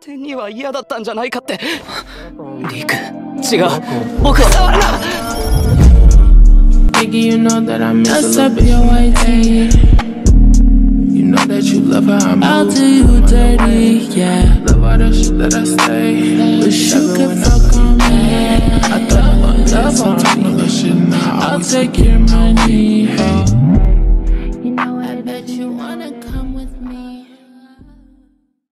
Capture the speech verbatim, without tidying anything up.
天には嫌だったんじゃないかって。リク、違う、僕は触るな。 You know that I miss a little bit your I T. You know that you love how I move. I'll do you dirty, yeah. Love all the shit that I say. Wish you could fuck on me. I thought I want love on me. I'll take your money. You know I bet you wanna go.